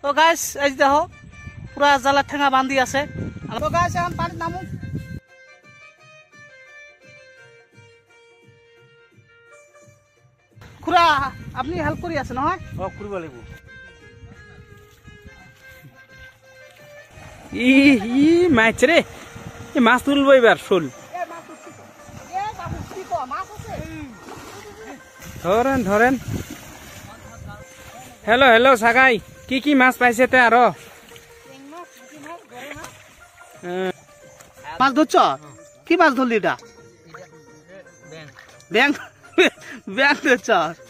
তো গাইস এই দেখো পুরা জালের ঠেঙা বান্ধি আছে। তো গাইস এখন পানিত নামো। খুড়া আপনি হেল্প করি আছে নহয়? কৰিব লাগিব। ই মাছ রে, মাছ তুলবো এবার শোল। ধরেন ধরেন। হ্যালো হ্যালো সাগাই, কি মাছ পাইছে তে আরো? মাছ ধরছ? কি মাছ ধরলি এটা? ব্যাং ব্যাং ধরছ?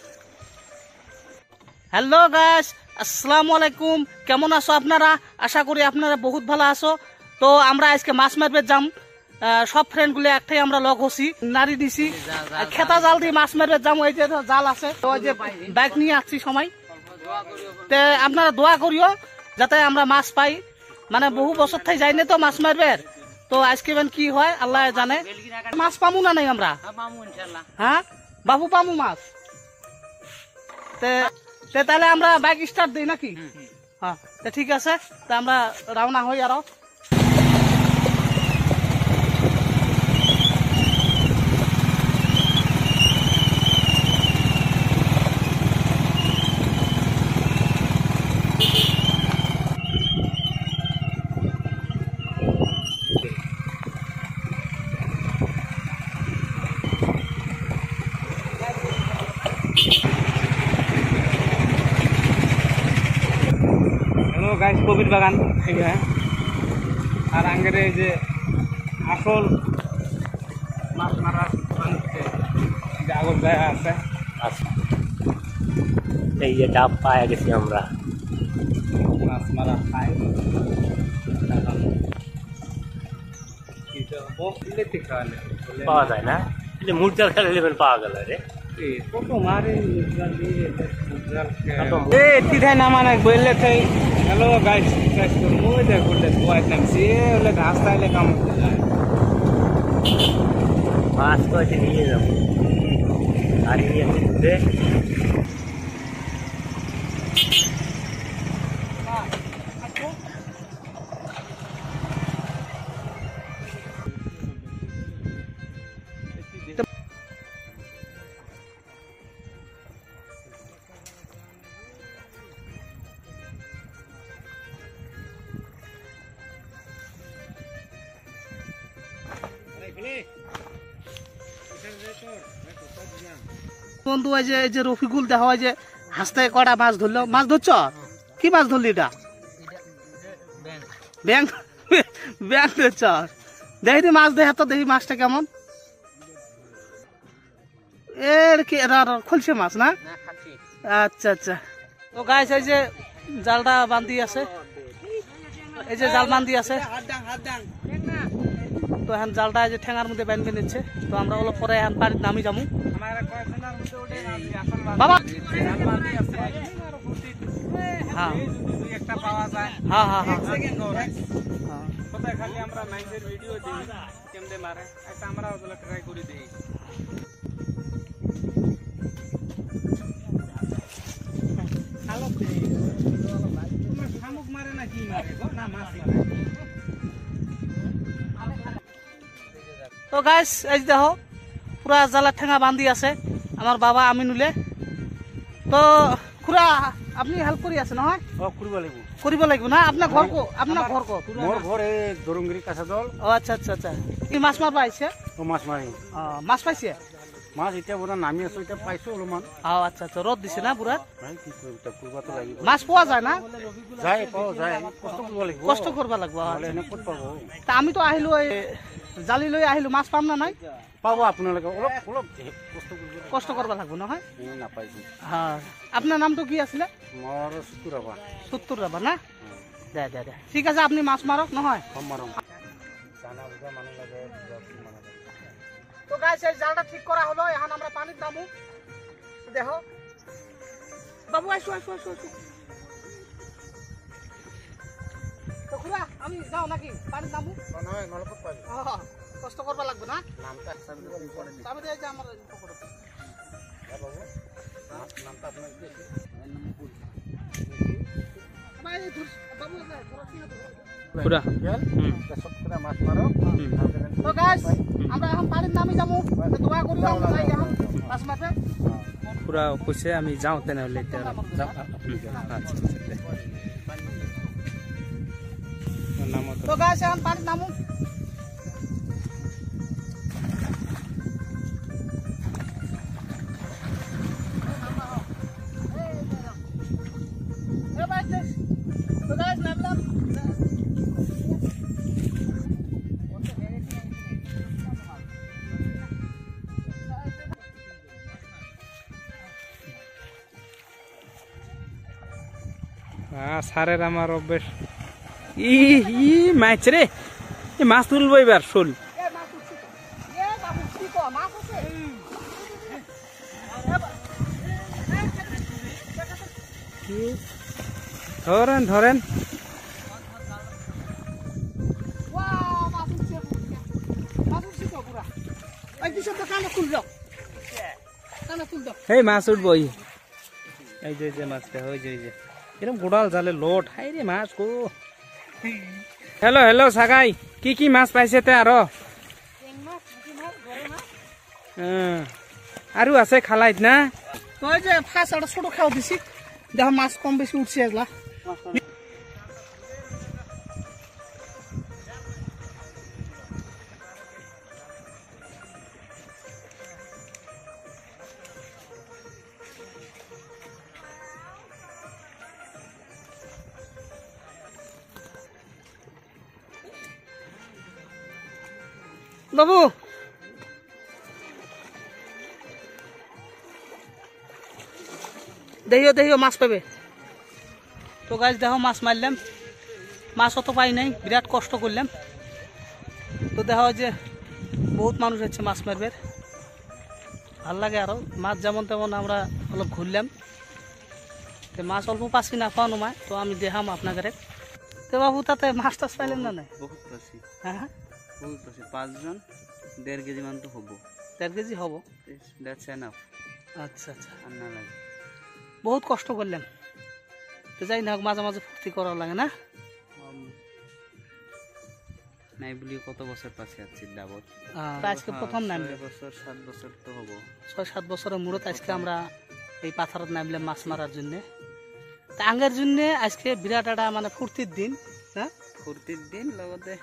হ্যালো গাইস, আসসালামু আলাইকুম। কেমন আছো আপনারা? আশা করি আপনারা বহুত ভালো আছো। তো আমরা আজকে মাছ মারবে যাম, সব ফ্রেন্ড গুলো একটাই আমরা লগ হছি, নারী দিছি খেতা জাল দিয়ে মাছ মারবে যাম। ওই যে জাল আছে, ওই যে বাইক নিয়ে আসছি সময়। তে আপনারা দোয়া করিও যাতে আমরা মাছ পাই, মানে বহু বছর থেকে যাইনি তো মাছ মারবে। তো আজকে কি হয় আল্লাহ জানে। মাছ পামু না নাই আমরা? হ্যাঁ বাবু পামু মাছ। তাহলে আমরা বাইক স্টার্ট দিই নাকি? হ্যাঁ ঠিক আছে, তা আমরা রওনা হই আরো। গাইস কবির বাগান আর আঙ্গের এই যে আসল মাছ মারার আগর জায়গা আছে। আচ্ছা, এই যে ডাব পায়ে গেছি আমরা, মাছ মারা খাই। পাওয়া যায় না, মুরজাল খেলে পাওয়া গেল রে। কত মারে তিথাই নামানে বললে থাই। হ্যালো গাইস, মই দেখ বললে কোয়াই নামছি বলে রাস্তা এলে কাম করতে যায়। মাছ কয়েছে নিয়ে যাবো আর নিয়ে ঘুরে। বন্ধু এই যে রফিকুল দেখা হয় যে হাসতে কটা মাছ ধরলো। মাছ ধরছ? কি মাছ ধরলি এটা? ব্যাং ব্যাং ধরছ? দেখি মাছ দেখে তো, দেখি মাছটা কেমন। এর কি খলছে মাছ না? আচ্ছা আচ্ছা। তো গাইস এই যে জালটা বান্ধি আছে, এই যে জাল বান্ধি আছে। তো এখন জালটা এই যে ঠেঙার মধ্যে বাঁধবে নিচ্ছে। তো আমরা ওগুলো পরে এখন পানির নামি যাবো। বাবা হ্যাঁ হ্যাঁ হ্যাঁ হ্যাঁ খালি আমরা মাইজের ভিডিও দিই কেমনে মারে, আচ্ছা আমরা ওগুলো ট্রাই করে দিই। শামুক মারে না কি মারে না মাছ মারে। তো গাইস এই দেখো পুরা জালের ঠেঙা বান্ধি আছে আমার বাবা আমিনুলে। তো খুড়া আপনি হেল্প করি আছে নহয়? কৰিব লাগিব না। আপনার ঘর কো? আপনার ঘর কো? মোর ঘরে দরুঙ্গিরি কাঁচা দল। ও আচ্ছা আচ্ছা আচ্ছা। কি মাছ মারবা আইছে? ও মাছ মারি। মাছ পাইছে? মাছ এটা বোধ নামি আছো, এটা পাইছো অলপমান। আচ্ছা আচ্ছা, রোদ দিছে না পুরা? করবা লাগিব। মাছ পোৱা যায় না? যায় পাওয়া যায়, কষ্ট করবা লাগিব। কষ্ট করবা লাগবো। এনে ক'ত পাব? তা আমি তো আহিলো এই জালি লৈ আহিলো, মাছ পাম না নাই? পাব আপোনালোকে, অলপ অলপ কষ্ট করবা লাগবো নহয়? নাপাইছো। হ্যাঁ আপনার নাম তো কি আছিলে? মোর সুতুর রাবা। সুত্তুর রাবা না? দে দে দে ঠিক আছে, আপনি মাছ মারক নহয়? মারম জানা বুঝা মানুষ লাগে। তো গাইস এই জালটা ঠিক করা হলো, এখন আমরা পানির নামু। দেখো বাবু আসো আসো আসো আসো। তো খুড়া আমি যাও নাকি পানির নামু? নয় নলকূপ পাবি। কষ্ট করবা লাগবে না? নামটা চাবি পড়ে দিই। চাবি দিয়ে যে আমার পকেটে। বাবু নামটা আপনার কি? ভাই পুরা তো গাইস আমরা এখন পানির নামে যাবো দোয়া করি আমরা যাই এখন মাছ মারতে পুরা কইছে আমি যাও তেনেহলে এতিয়া যাও আচ্ছা তো গাইস এখন পানির নামু তো গাইস নামলাম সারের আমার অভ্যেস ই ই মাছ রে মাছ তুলবো এবার শোল ধরেন ধরেন এই মাছ উঠবো এই যে মাছটা ওই যে এরকম গোড়াল জালে লোট হাই রে মাছ গো হ্যালো হ্যালো সাগাই কি মাছ পাইছে তে আরো আছে খালাইত না ওই যে ফার্স্ট একটা ছোট খাওয়া দিছি দেখো মাছ কম বেশি উঠছে এগুলা বাবু দেখিও মাছ পাবে তো গাছ দেখো মাছ মারলাম মাছ অত পাই নাই বিরাট কষ্ট করলাম তো দেখা যে বহুত মানুষ হচ্ছে মাছ মারবে ভাল লাগে আরো মাছ যেমন তেমন আমরা অলপ ঘুরলাম তো মাছ অল্প পাচ্ছি না পাওয়া নয় তো আমি দেখাম আপনাদের তো বাবু তাতে মাছ টাছ পাইলেন না নাই বহুত পাচ্ছি হ্যাঁ বহুত পাচ্ছি 5 জন 1.5 কেজি মান তো হবো 1.5 কেজি হবো দ্যাটস এনাফ আচ্ছা আচ্ছা আর না লাগে বহুত কষ্ট করলাম তো যাই না মাঝে মাঝে ফুর্তি করা লাগে না নাই বলি কত বছর পাশে আছি দাবত আজকে প্রথম নামলে 6 বছর 7 বছর তো হবো 6-7 বছরের মূলত আজকে আমরা এই পাথরত নামলাম মাছ মারার জন্য তা আঙ্গের জন্য আজকে বিরাট একটা মানে ফুর্তির দিন হ্যাঁ ফুর্তির দিন লগতে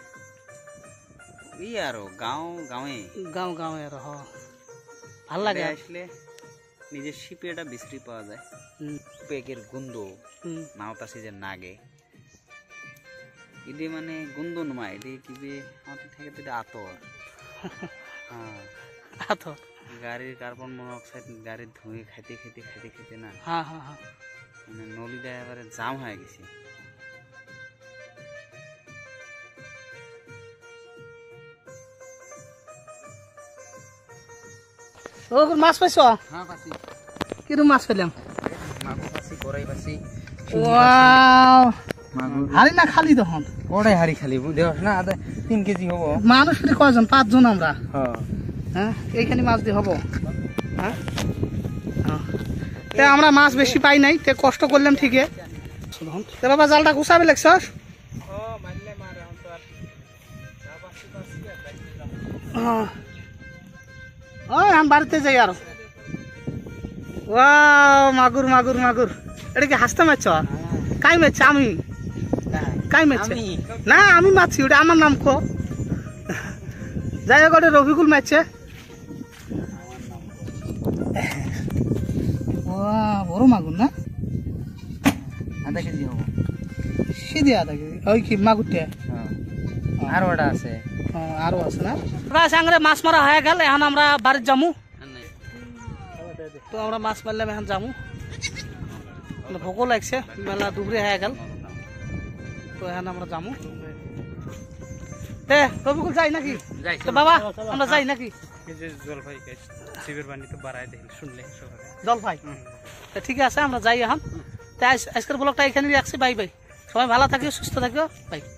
আরো গাঁৱে আর ভাল লাগে আসলে নিজের শিপে এটা বিশ্রী পাওয়া যায় পেকের গন্ধ নাওতাছি যে নাগে এটি মানে গন্ধ নয় এটি কিবে আমাদের থেকে তো এটা আতর আতর গাড়ির কার্বন মনোক্সাইড গাড়ির ধুয়ে খাইতে না হ্যাঁ মানে নলীটা এবারে জাম হয়ে গেছে ও মাছ পাইছো হ্যাঁ পাচ্ছি কিরম মাছ পেলাম মাগুর পাচ্ছি গড়াই পাচ্ছি ওয়াও হারি না খালি তখন গড়াই হারি খালি দেখ না 3 কেজি হবো মানুষ কয়জন 5 জন আমরা হ্যাঁ হ্যাঁ এইখানে মাছ দিয়ে হবো হ্যাঁ আমরা মাছ বেশি পাই নাই তে কষ্ট করলাম ঠিকই তে বাবা জালটা গুছাবে লাগছস আমি বাড়িতে যাই আর মাগুর মাগুর মাগুর এটা কি হাসতে মারছ কাই মারছে আমি কাই মারছে না আমি মারছি ওটা আমার নাম কো যাই হোক ওটা রফিকুল মারছে বড় মাগুর না আধা কেজি হবো সিধে আধা কেজি ওই কি মাগুরটা আর ওটা আছে আরো আছে না সাংরে মাছ মারা হয়ে গেল এখন আমরা বাড়ির যামু তো আমরা মাছ মারলাম এখন যামু ভোকও লাগছে মেলা দুপুরে হয়ে গেল তো এখন আমরা যামু রবিকুল যাই নাকি বাবা আমরা যাই নাকি জলপাই শিবের পানি তো বাড়াই দেখি শুনলে জলপাই ঠিক আছে আমরা যাই এখন আজকের ব্লগটা এখানে রাখছি বাই বাই সবাই ভালো থাকিও সুস্থ থাকিও বাই